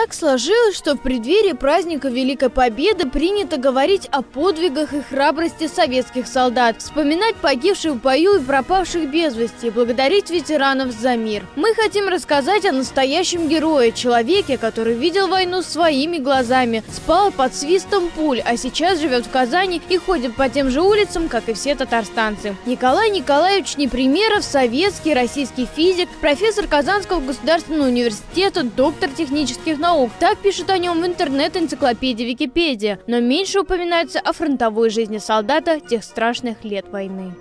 Так сложилось, что в преддверии праздника Великой Победы принято говорить о подвигах и храбрости советских солдат, вспоминать погибших в бою и пропавших без вести, благодарить ветеранов за мир. Мы хотим рассказать о настоящем герое, человеке, который видел войну своими глазами, спал под свистом пуль, а сейчас живет в Казани и ходит по тем же улицам, как и все татарстанцы. Николай Николаевич Непримеров – советский, российский физик, профессор Казанского государственного университета, доктор технических наук. Так пишет о нем в интернет-энциклопедии Википедия, но меньше упоминается о фронтовой жизни солдата тех страшных лет войны.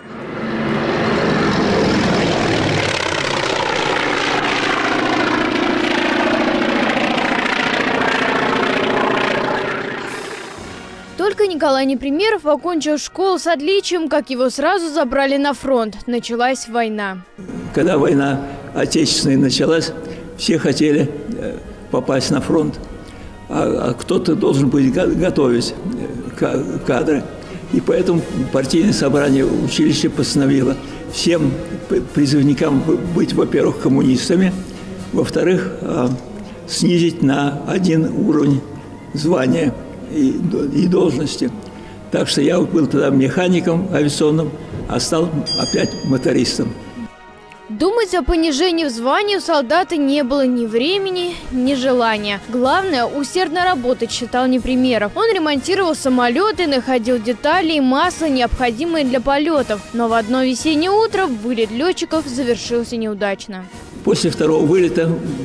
Только Николай Непримеров окончил школу с отличием, как его сразу забрали на фронт. Началась война. Когда война отечественная началась, все хотели попасть на фронт, а кто-то должен быть готовить кадры. И поэтому партийное собрание училища постановило всем призывникам быть, во-первых, коммунистами, во-вторых, снизить на один уровень звания и должности. Так что я был тогда механиком авиационным, а стал опять мотористом. Думать о понижении в звании у солдата не было ни времени, ни желания. Главное – усердно работать, считал Непримеров. Он ремонтировал самолеты, находил детали и масло, необходимые для полетов. Но в одно весеннее утро вылет летчиков завершился неудачно. После второго вылета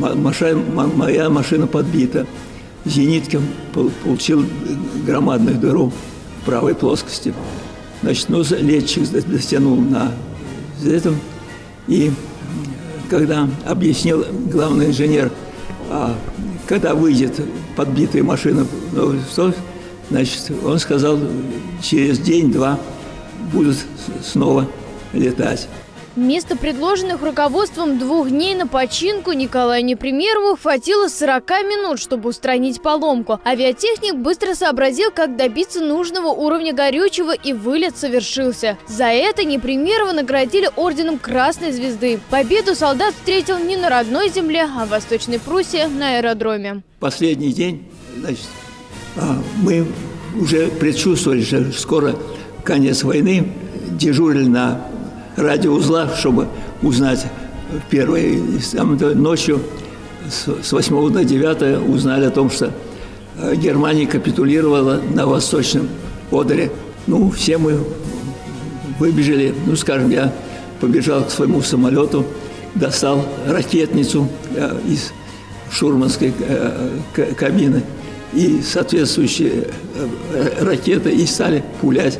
моя машина подбита. Зенитком получил громадную дыру в правой плоскости. Значит, летчик дотянул на этом. И когда объяснил главный инженер, когда выйдет подбитая машина, значит, он сказал, через день-два будут снова летать. Вместо предложенных руководством 2 дней на починку Николаю Непримерову хватило 40 минут, чтобы устранить поломку. Авиатехник быстро сообразил, как добиться нужного уровня горючего, и вылет совершился. За это Непримерова наградили орденом Красной Звезды. Победу солдат встретил не на родной земле, а в Восточной Пруссии на аэродроме. Последний день, значит, мы уже предчувствовали, что скоро конец войны, дежурили на радиоузлах, чтобы узнать первой ночью с 8 на 9 узнали о том, что Германия капитулировала на Восточном Одере. Ну, все мы выбежали, скажем, я побежал к своему самолету, достал ракетницу из штурманской кабины и соответствующие ракеты, и стали пулять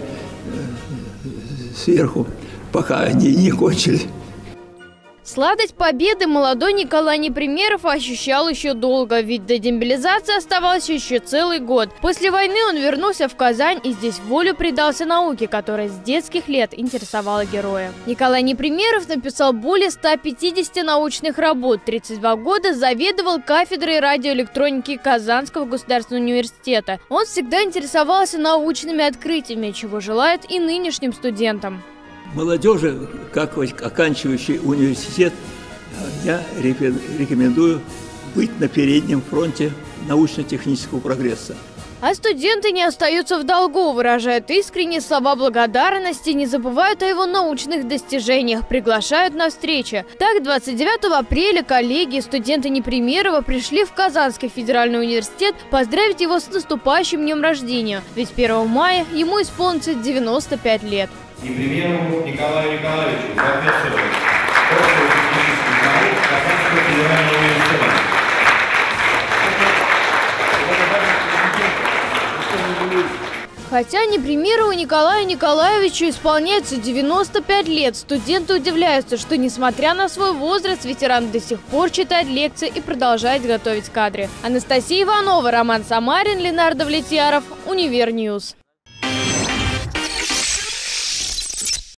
сверху, пока они не кончили. Сладость победы молодой Николай Непримеров ощущал еще долго, ведь до демобилизации оставался еще целый год. После войны он вернулся в Казань и здесь волю предался науке, которая с детских лет интересовала героя. Николай Непримеров написал более 150 научных работ, 32 года заведовал кафедрой радиоэлектроники Казанского государственного университета. Он всегда интересовался научными открытиями, чего желает и нынешним студентам. Молодежи, как оканчивающий университет, я рекомендую быть на переднем фронте научно-технического прогресса. А студенты не остаются в долгу, выражают искренние слова благодарности, не забывают о его научных достижениях, приглашают на встречи. Так, 29 апреля коллеги и студенты Непримерова пришли в Казанский федеральный университет поздравить его с наступающим днем рождения, ведь 1 мая ему исполнится 95 лет. Непримерову Николаю Николаевичу, профессору технических наук Казанского федерального университета. Хотя Непримерову Николаю Николаевичу исполняется 95 лет, студенты удивляются, что, несмотря на свой возраст, ветеран до сих пор читает лекции и продолжает готовить кадры. Анастасия Иванова, Роман Самарин, Ленардо Влетьяров, Универньюз.